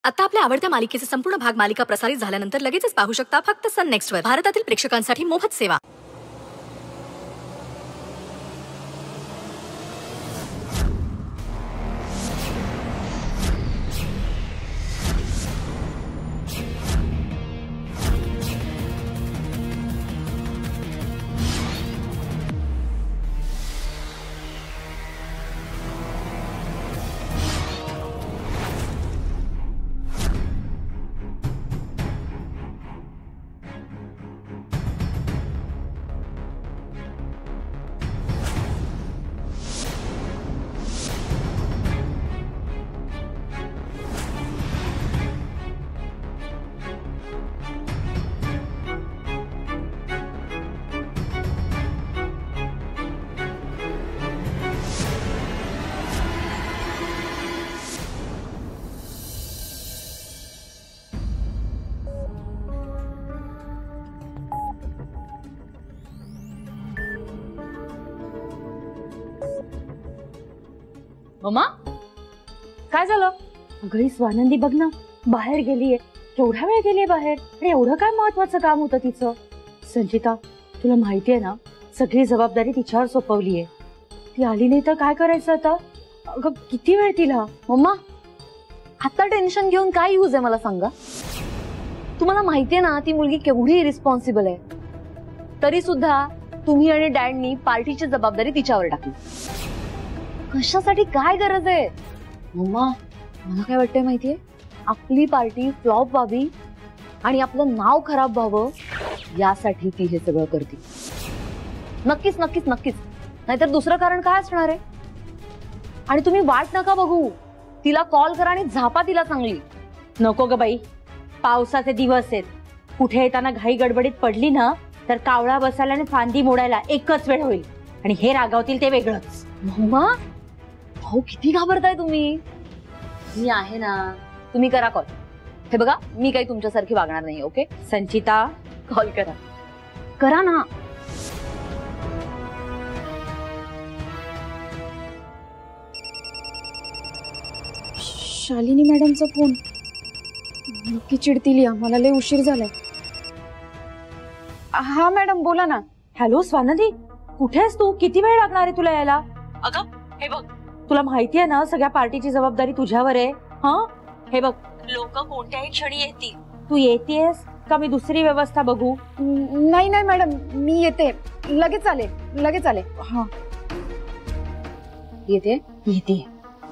आता आपल्या आवडत्या मालिकेचे संपूर्ण भाग मालिका प्रसारित झाल्यानंतर लगेचच पाहू शकता फक्त सन नेक्स्ट वर. भारतातील प्रेक्षकांसाठी मोफत सेवा. मम्मा काय झालं? अगं स्वानंदी बघ ना, बाहेर गेलीये. केवढा वेळ गेलीये बाहेर आणि एवढं काय महत्वाचं काम होतं तिचं? संचिता, तुला माहितीये ना, सगळी जबाबदारी तिच्यावर सोपवलीये. ती आली नाही तर काय करायचं आता? अगं किती वेळ तिला? मम्मा आता टेन्शन घेऊन काय यूज आहे मला सांगा. तुम्हाला माहितीये ना ती मुलगी केवढी रिस्पॉन्सिबल आहे, तरी सुद्धा तुम्ही आणि डॅडनी पार्टीची जबाबदारी तिच्यावर टाकली. कशासाठी? काय गरज आहे? मम्मा मला काय वाटतंय माहितीये, आपली पार्टी फ्लॉप व्हावी आणि आपलं नाव खराब व्हावं यासाठी ती हे सगळं करते. नक्कीच नक्कीच नक्कीच, नाहीतर दुसरं कारण काय असणार आहे? आणि तुम्ही वाट नका बघू, तिला कॉल करा आणि झापा तिला चांगली. नको ग बाई, पावसाचे दिवस आहेत. कुठे येताना घाई गडबडीत पडली ना तर कावळा बसायला आणि फांदी मोडायला एकच वेळ होईल आणि हे रागावतील ते वेगळंच. मम्मा हो किती घाबरताय तुम्ही? मी आहे ना, तुम्ही करा कॉल. हे बघा मी काही तुमच्यासारखी वागणार नाही. ओके संचिता, कॉल करा, करा ना. शालिनी मॅडमचा फोन. नक्की चिडतील या, मला लय उशीर झालाय. हा मॅडम बोला ना. हॅलो स्वानंदी, कुठे आहेस तू? किती वेळ लागणार आहे तुला यायला? अगं हे बघ, तुला माहितीये ना सगळ्या पार्टीची जबाबदारी तुझ्यावर आहे. हा हे बघ, लोक कोणत्याही क्षणी येतील. तू येतेस का मी दुसरी व्यवस्था बघू? नाही नाही मॅडम, मी येते. लगेच आले, लगेच आले. हा येते येते.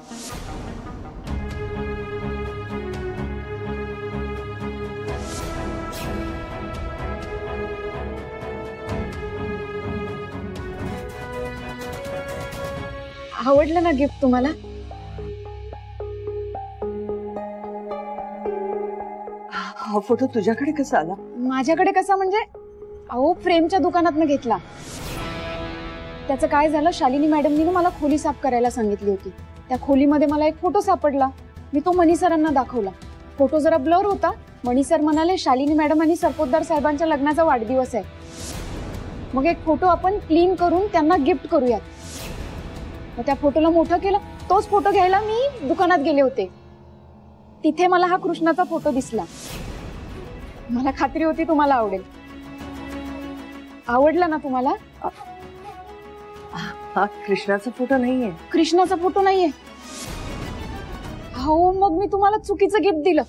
आवडलं ना गिफ्ट तुम्हाला? हा फोटो तुझ्याकडे कसा आला? माझ्याकडे कसा म्हणजे, अहो फ्रेमच्या दुकानातनं घेतला. त्याचं काय झालं, शालिनी मॅडमनी ना मला खोली साफ करायला सांगितली होती. त्या खोलीमध्ये मला एक फोटो सापडला. मी तो मनी सरांना दाखवला. फोटो जरा ब्लर होता. मनी सर म्हणाले शालिनी मॅडम आणि सरपोतदार साहेबांच्या लग्नाचा वाढदिवस आहे, मग एक फोटो आपण क्लीन करून त्यांना गिफ्ट करूयात. मग त्या फोटोला मोठं केलं. तोच फोटो घ्यायला मी दुकानात गेले होते. तिथे मला हा कृष्णाचा फोटो दिसला. मला खात्री होती तुम्हाला आवडेल. आवडला ना तुम्हाला? हा कृष्णाचा फोटो नाहीये. कृष्णाचा फोटो नाहीये? हो मग मी तुम्हाला चुकीचं गिफ्ट दिलं.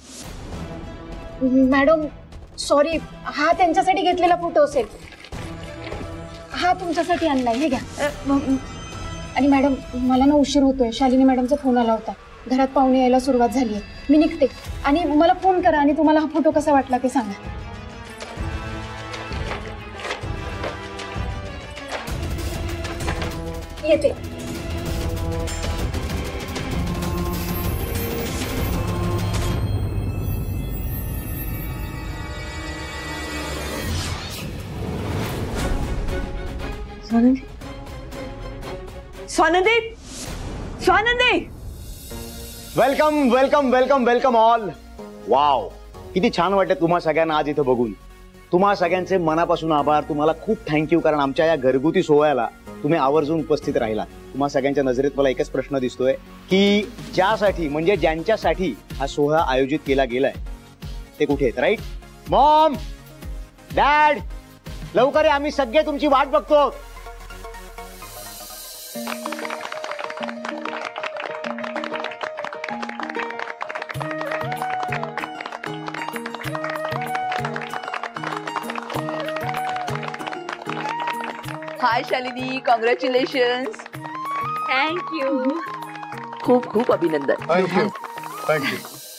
मॅडम सॉरी, हा त्यांच्यासाठी घेतलेला फोटो असेल. हा तुमच्यासाठी आणलाय, हे घ्या. आणि मॅडम मला ना उशीर होतोय. शालिनी मॅडमचा फोन आला होता. घरात पाहुणे यायला सुरुवात झाली आहे. मी निघते आणि मला फोन करा आणि तुम्हाला हा फोटो कसा वाटला ते सांगा. येते. Swanandi, Swanandi, Swanandi. Welcome welcome welcome welcome all. Wow, किती छान वाटतं तुम्हा सगळ्यांना आज इथं बघून. तुम्हा सगळ्यांचे मनापासून आभार. तुम्हाला खूप थँक्यू, कारण आमच्या या घरगुती सोहळ्याला तुम्ही आवर्जून उपस्थित राहिला. तुम्हा सगळ्यांच्या नजरेत मला एकच प्रश्न दिसतोय की ज्यासाठी म्हणजे ज्यांच्यासाठी हा सोहळा आयोजित केला गेलाय ते कुठे आहेत? राईट? मॉम, डॅड, लवकर या, आम्ही सगळे तुमची वाट बघतो. Hi Shalini, congratulations. थँक्यू. खूप खूप अभिनंदन. Thank you thank you.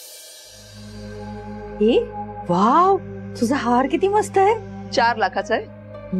ए वाव, तुझा हार किती मस्त आहे. 4 लाखाचा आहे.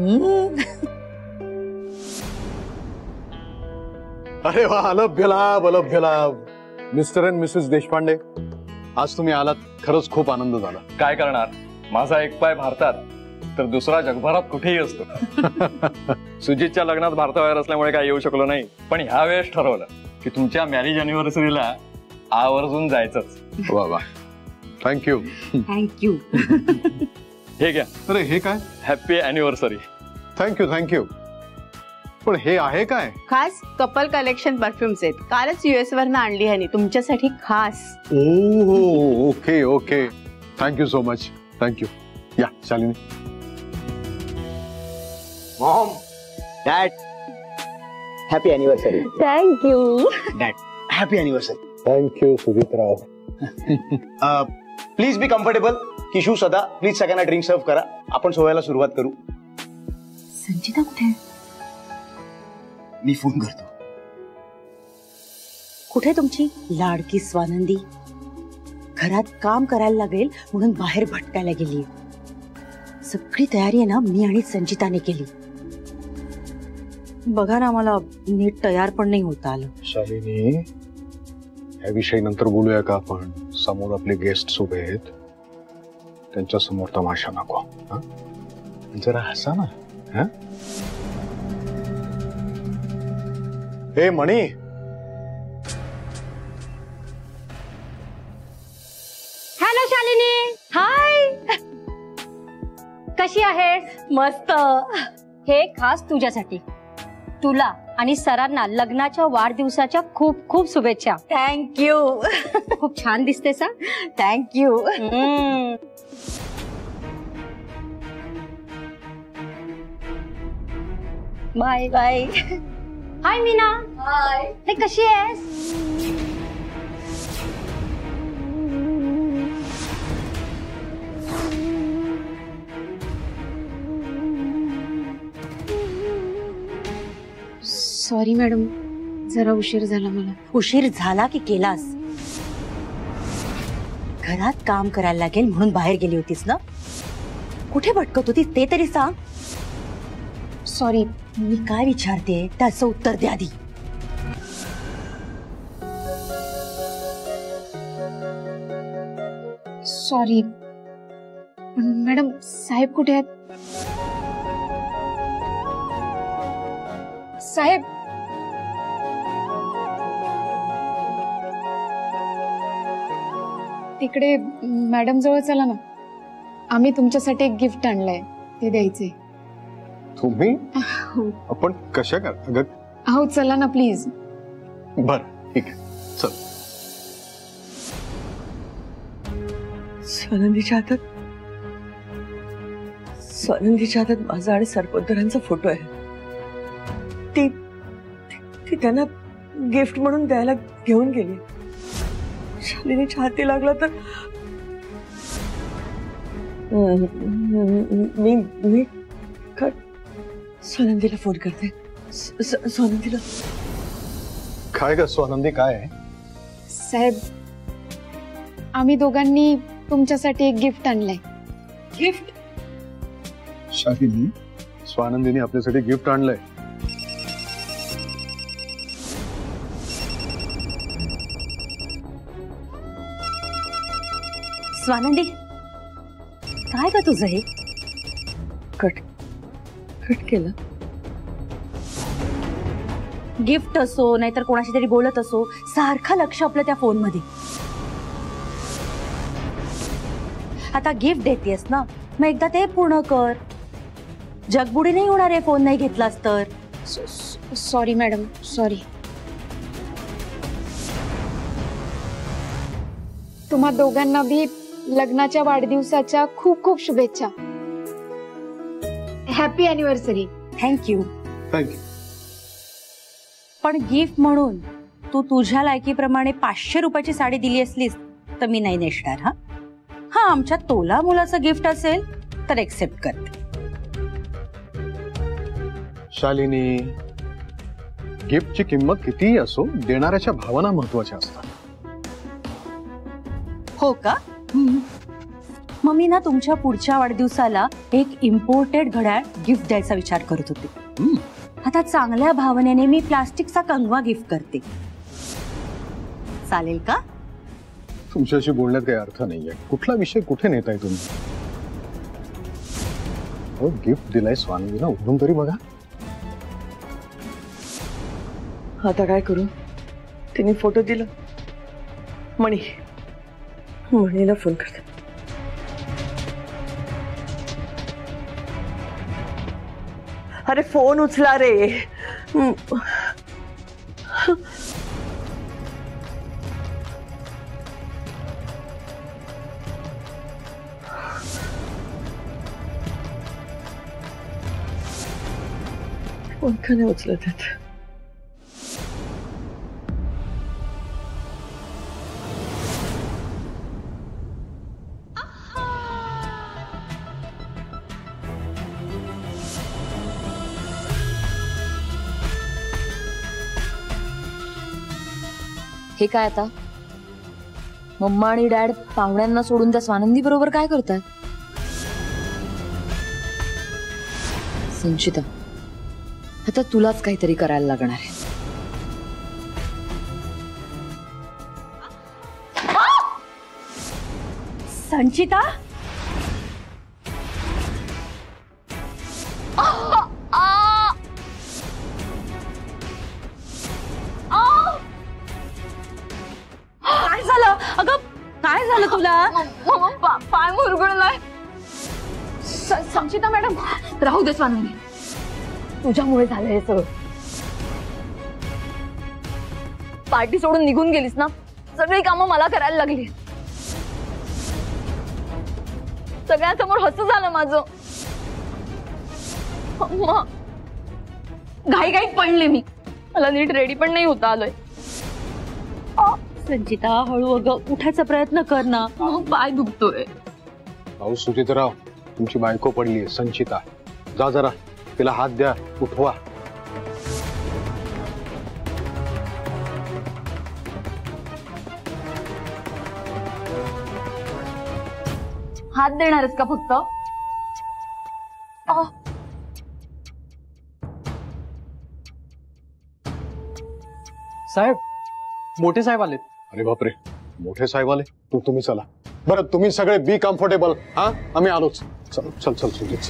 अरे वा, अलभ्य लाभ, अलभ्य लाभ. मिस्टर अँड मिसेस देशपांडे, आज तुम्ही आलात, खरंच खूप आनंद झाला. काय करणार, माझा एक पाय भारतात तर दुसरा जगभरात कुठेही असतो. सुजितच्या लग्नात भारताबाहेर असल्यामुळे काय येऊ शकलो नाही, पण ह्या वेळेस ठरवलं की तुमच्या मॅरेज अॅनिव्हर्सरीला आवर्जून जायचंच. वा वा, थँक्यू. थँक्यू. हे घ्या, अरे हे काय? Happy anniversary. Thank you thank you. पण हे आहे काय? खास कपल कलेक्शन परफ्युम्स आहेत. कालच US वरनं आणली ह्यानी तुमच्यासाठी खास. Oh okay okay, thank you so much. Thank you. या Shalini. Mom, dad, happy anniversary. Thank you. Dad, happy anniversary. Thank you Sujitrao. Please be comfortable. Kishu, Sada, please सगळ्यांना ड्रिंक सर्व करा. आपण सोहळ्याला सुरुवात करू. संचिता कुठे? मी फोन करतो. कुठे तुमची लाडकी स्वानंदी? घरात काम करायला लागेल म्हणून बाहेर भटकायला गेली. सगळी तयारी आहे ना मी आणि संचिताने केली. बघा ना, मला नीट तयार पण नाही होता आलं. शालिनी, याविषयी नंतर बोलूया का आपण? समोर आपले गेस्ट उभे आहेत, त्यांच्या समोर तमाशा नको. जरा हसा ना. हा? हे मणी, हॅलो शालिनी. हाय, कशी आहेस? मस्त. हे खास तुझ्यासाठी. तुला आणि सरांना लग्नाच्या वाढदिवसाच्या खूप खूप शुभेच्छा. थँक्यू. खूप छान दिसतेस. Thank you. Bye bye. Hi Meena. Hi. Hey कशी आहेस? सॉरी मॅडम, जरा उशीर झाला मला. उशीर झाला की केलास? घरात काम करायला लागेल म्हणून बाहेर गेली होतीस ना? कुठे भटकत होतीस ते तरी सांग. सॉरी. मी काय विचारते त्याचं उत्तर द्या आधी. सॉरी. मॅडम, साहेब कुठे आहेत? साहेब, तिकडे मॅडम जवळ चला ना. आम्ही तुमच्यासाठी एक गिफ्ट आणलंय, ते द्यायचे. तुम्ही? आपण कशा कर? अहो चला ना प्लीज. बर, ठीक आहे, चल. स्वानंदीच्या हातात माझा आणि सरपंचांचा फोटो आहे. ती त्यांना गिफ्ट म्हणून द्यायला घेऊन गेली. शालिनीच्या हाती लागला तर मी स्वानंदीला फोन करते. स्वानंदीला. काय ग स्वानंदी, काय आहे? साहेब, आम्ही दोघांनी तुमच्यासाठी एक गिफ्ट आणलंय. गिफ्ट? शालिनी, स्वानंदीने आपल्यासाठी गिफ्ट आणलंय. स्वानंदी, काय ग तुझं हे? कट केलं. गिफ्ट असो नाहीतर कोणाशी तरी बोलत असो, सारखं लक्ष आपलं त्या फोन मध्ये. आता गिफ्ट देतेस ना, मग एकदा ते पूर्ण कर. जगबुडी नाही होणार आहे फोन नाही घेतलास तर. Sorry madam, sorry. तुम्हा दोघांना भी लग्नाच्या वाढदिवसाच्या खूप खूप शुभेच्छा. Happy anniversary. थँक्यू. थँक्यू. पण गिफ्ट म्हणून तू तुझ्या लायकीप्रमाणे 500 रुपयाची साडी दिली असलीस तर मी नाही नेसणार. हा हा आमच्या तोला मुलाचं गिफ्ट असेल तर एक्सेप्ट करते. शालिनी, गिफ्टची किंमत कितीही असो देणाऱ्याच्या भावना महत्वाच्या असतात. हो का? मग मी ना तुमच्या पुढच्या वाढदिवसाला एक इम्पोर्टेड घड्याळ गिफ्ट द्यायचा विचार करत होते. आता चांगल्या भावनेने मी प्लास्टिकचा कंगवा गिफ्ट करते. चालेल का? तुमच्याशी बोलण्यात काही अर्थ नाहीये. कुठला विषय कुठे नेताय तुम्ही? हो, गिफ्ट दिलाय स्वानंदीला, उघडून तरी बघा. आता काय करू? तिने फोटो दिला. मणीला फोन करते. अरे फोन उचला रे. फोन का नाही उचलत आहेत? हे काय आता? मम्मा आणि डॅड पाहुण्यांना सोडून त्या स्वानंदी बरोबर काय करतात? संचिता, आता तुलाच काहीतरी करायला लागणार आहे. संचिता, काय झालं? अगं काय झालं तुला? पाय मुरगळलाय. संचिता मॅडम, राहू दे स्वानंदी, तुझ्यामुळे झालं हे सगळं. पार्टी सोडून निघून गेलीस ना, सगळी कामं मला करायला लागली. सगळ्यांसमोर हसू झालं माझं. घाईघाईत पडले मी. मला नीट रेडी पण नाही होता आलोय. संचिता हळू, अगं उठायचा प्रयत्न कर ना. पाय दुखतोय. भाऊ सुचितराव, तुमची बायको पडलीये संचिता. जा जरा तिला हात द्या, उठवा. हात देणारच का फक्त? साहेब, मोठे साहेब आलेत. अरे बापरे, मोठे साहेब आले. तुम्ही चला बरं. तुम्ही सगळे बी कम्फर्टेबल. हा, आम्ही आलोच. चल चल चल सुजित.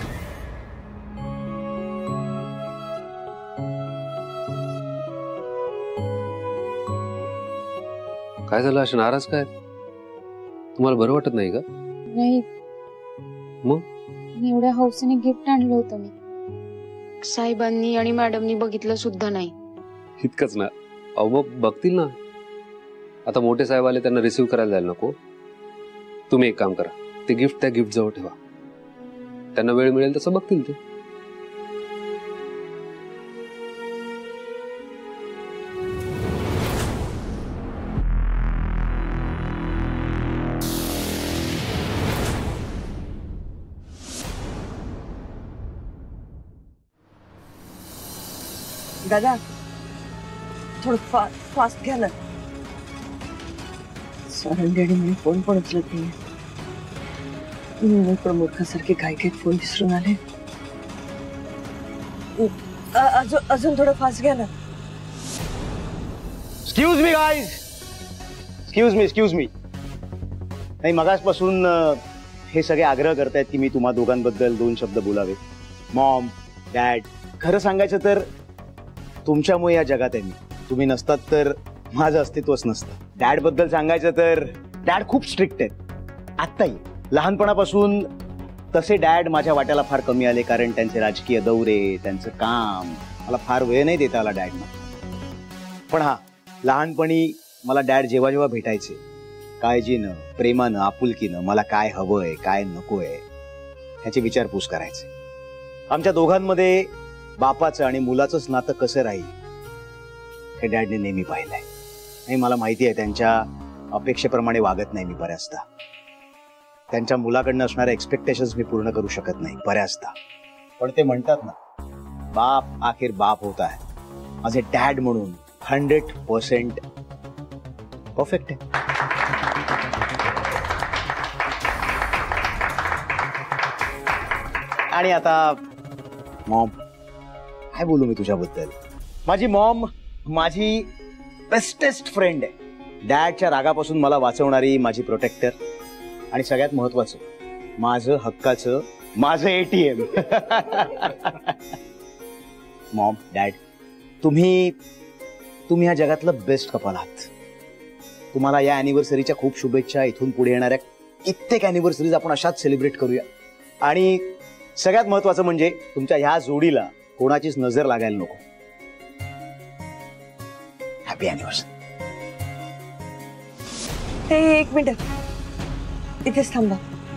काय झालं? अशा नाराज काय? तुम्हाला बरं वाटत नाही का? नाही. मग एवढ्या हौसेने गिफ्ट आणलं होतं मी. साहेबांनी आणि मॅडमनी बघितलं सुद्धा नाही. इतकंच ना? अहो मग बघतील ना. आता मोठे साहेब आले, त्यांना रिसीव्ह करायला जायला नको? तुम्ही एक काम करा, ते गिफ्ट त्या गिफ्ट जवळ ठेवा. त्यांना वेळ मिळेल तसं बघतील ते. दादा, थोडं फास्ट घ्या ना. स्वानंदी मी फोन पण उचलत नाही. मी पण मूर्खासारखे काय फोन विसरून आले. अजून थोडं फास्ट घ्या ना. Excuse me guys, excuse me. नाही, मगासपासून हे सगळे आग्रह करतायत की मी तुम्हा दोघांबद्दल 2 शब्द बोलावे. मॉम, डॅड, खरं सांगायचं तर तुमच्यामुळे या जगात आहे मी. तुम्ही नसतात तर माझं अस्तित्वच नसतं. डॅड बद्दल सांगायचं तर डॅड खूप स्ट्रिक्ट आहेत. आत्ताही लहानपणापासून तसे डॅड माझ्या वाट्याला फार कमी आले, कारण त्यांचे राजकीय दौरे, त्यांचं काम, मला फार वेळ नाही देता आला डॅडना. पण हा, लहानपणी मला डॅड जेव्हा जेव्हा भेटायचे, काळजीनं, प्रेमानं, आपुलकीनं मला काय हवंय काय नकोय ह्याची विचारपूस करायचे. आमच्या दोघांमध्ये बापाचं आणि मुलाचंच नातं कसं राहील हे डॅडने नेहमी पाहिलंय. आणि मला माहिती आहे त्यांच्या अपेक्षेप्रमाणे वागत नाही मी बऱ्याचदा. त्यांच्या मुलाकडनं असणाऱ्या एक्सपेक्टेशन्स मी पूर्ण करू शकत नाही बऱ्याचदा. पण ते म्हणतात ना, बाप आखिर बाप होता है. माझे डॅड म्हणून 100% परफेक्ट आहे. आणि आता मॉम, काय बोलू मी तुझ्याबद्दल. माझी मॉम माझी बेस्टेस्ट फ्रेंड आहे. डॅडच्या रागापासून मला वाचवणारी माझी प्रोटेक्टर, आणि सगळ्यात महत्वाचं माझं हक्काचं माझं ATM. मॉम, डॅड, तुम्ही ह्या जगातलं बेस्ट कपल आहात. तुम्हाला या अॅनिव्हर्सरीच्या खूप शुभेच्छा. इथून पुढे येणाऱ्या कित्येक अॅनिव्हर्सरीज आपण अशाच सेलिब्रेट करूया. आणि सगळ्यात महत्वाचं म्हणजे तुमच्या ह्या जोडीला कोणाचीच नजर लागायला नको. Happy anniversary. हे एक मिनिट, इथेच थांबा.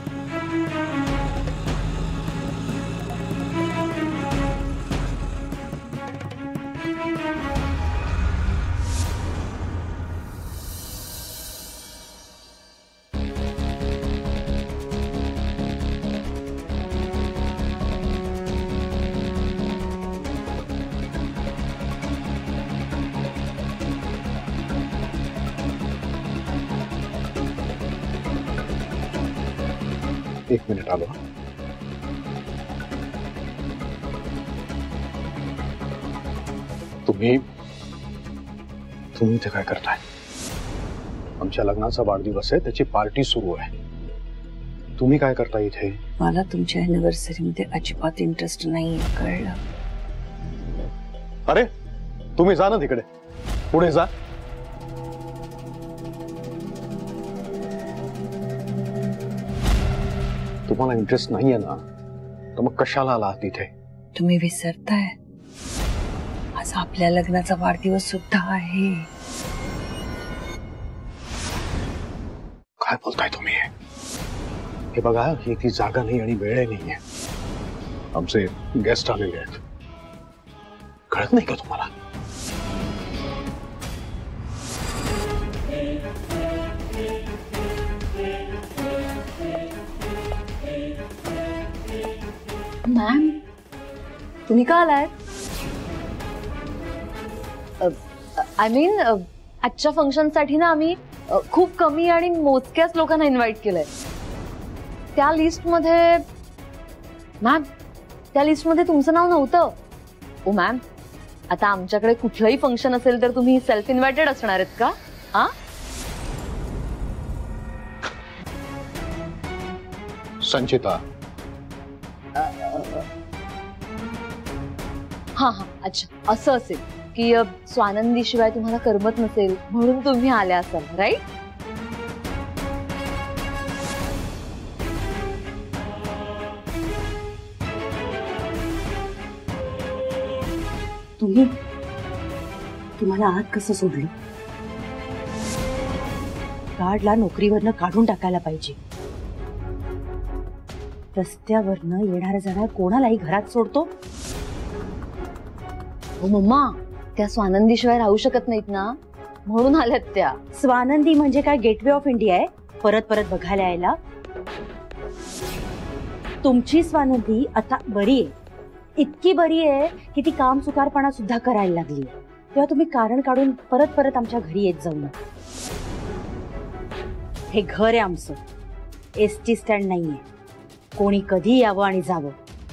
एक मिनिट आलो. तुम्ही इथे काय करताय? आमच्या लग्नाचा वाढदिवस आहे, त्याची पार्टी सुरू आहे. तुम्ही काय करताय इथे? मला तुमच्या अॅनिव्हर्सरी मध्ये अजिबात इंटरेस्ट नाही, कळलं? अरे तुम्ही जा ना तिकडे, पुढे जा. तुम्हाला इंटरेस्ट नाहीये ना, तर मग कशाला आलात तिथे? तुम्ही विसरताय, आज आपल्या लग्नाचा वाढदिवस सुद्धा आहे. काय बोलताय तुम्ही? हे बघा, ही ती जागा नाही आणि वेळ नाहीये. आमचे गेस्ट आलेले आहेत. कळत नाही का तुम्हाला? मॅम, तुम्ही का आलाय? आय मीन, आजच्या फंक्शन साठी ना आम्ही खूप कमी आणि मोजक्याच लोकांना इन्व्हाइट केलंय. त्या लिस्ट मध्ये मॅम, त्या लिस्ट मध्ये तुमचं नाव नव्हतं. ओ मॅम, आता आमच्याकडे कुठलंही फंक्शन असेल तर तुम्ही सेल्फ इन्व्हायटेड असणार आहेत का? संचिता. हा, अच्छा, असं असेल की स्वानंदी शिवाय तुम्हाला करमत नसेल म्हणून तुम्ही आल्या असाल, राईट? तुम्हाला आत कसं सोडलं? गार्डला नोकरीवरनं काढून टाकायला पाहिजे. रस्त्यावरनं येणाऱ्या जाणार कोणालाही घरात सोडतो? हो मम्मा, त्या स्वानंदी शिवाय राहू शकत नाहीत ना, म्हणून आल्यात त्या. स्वानंदी म्हणजे काय गेटवे ऑफ इंडिया आहे परत परत बघायला यायला? तुमची स्वानंदी आता बरी आहे, इतकी बरी आहे की ती काम सुकारपणा सुद्धा करायला लागली. तेव्हा तुम्ही कारण काढून परत परत आमच्या घरी येत जाऊ नका. हे घर आहे आमचं, एसटी स्टँड नाहीये. कोणी कधी यावं आणि जावं.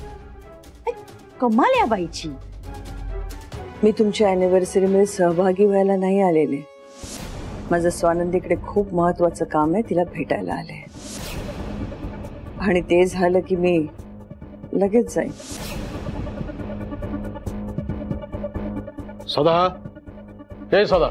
कमाल या बाईची. मी तुमच्या अॅनिव्हर्सरी मध्ये सहभागी व्हायला नाही आलेले. माझं स्वानंदीकडे खूप महत्वाचं काम आहे, तिला भेटायला आले. आणि ते झालं की मी लगेच जाईन. सदा, हे सदा,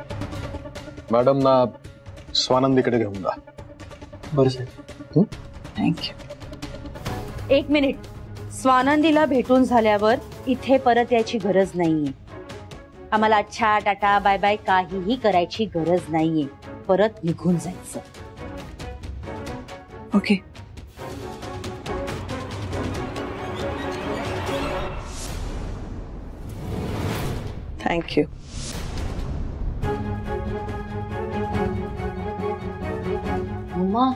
मॅडम ना स्वानंदीकडे घेऊन जा. बरं साहेब. थँक्यू. एक मिनिट. स्वानंदीला भेटून झाल्यावर इथे परत यायची गरज नाहीये. आम्हाला अच्छा टाटा बाय बाय काहीही करायची गरज नाहीये. परत निघून जायचं. ओके. थँक्यू. मम्मा,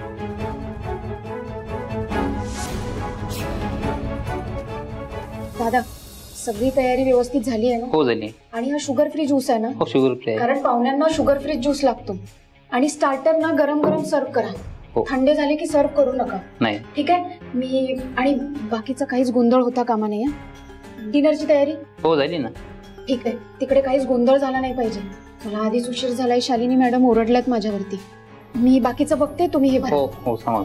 दादा सगळी तयारी व्यवस्थित झाली आहे ना? हो झाली. आणि हा शुगर फ्री ज्यूस आहे ना? हो शुगर फ्री आहे. कारण पाहुण्यांना शुगर फ्री ज्यूस लागतो. आणि स्टार्टर ना गरम गरम सर्व करा. हो. थंडे झाले की सर्व करू नका. नाही. ठीक आहे. मी आणि बाकीचा काहीच गोंधळ होता कामा नाही. डिनरची तयारी हो झाली ना. ठीक आहे. तिकडे काहीच गोंधळ झाला नाही पाहिजे. मला आधीच उशीर झालाय. शालिनी मॅडम ओरडल्यात माझ्यावरती. मी बाकीचं बघते, तुम्ही हे भरा. हो हो समज.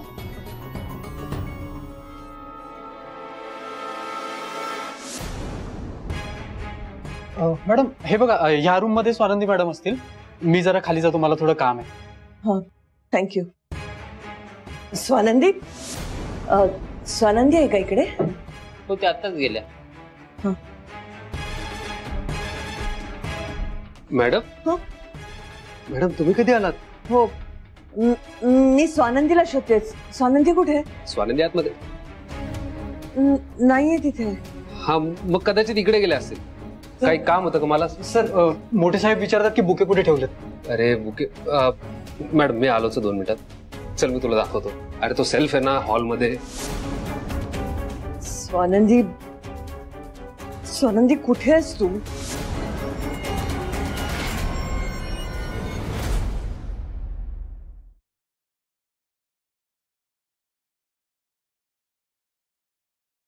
मॅडम हे बघा, ह्या रूम मध्ये स्वानंदी मॅडम असतील. मी जरा खाली जातो, मला थोडं काम आहे. हा थँक्यू. स्वानंदी, स्वानंदी आहे का इकडे? हो ते आताच गेल्या. मॅडम मॅडम तुम्ही कधी आलात? हो मी स्वानंदीला शोधते. स्वानंदी कुठे? स्वानंदी आतमध्ये नाहीये तिथे. हा मग कदाचित इकडे गेले असतील. काही काम होतं का मला? सर मोठे साहेब विचारतात की बुके कुठे ठेवलेत. अरे बुके मॅडम मी आलोच 2 मिनिटात. चल मी तुला दाखवतो. अरे तो सेल्फ आहे ना हॉलमध्ये. स्वानंदी, स्वानंदी कुठे आहेस तू?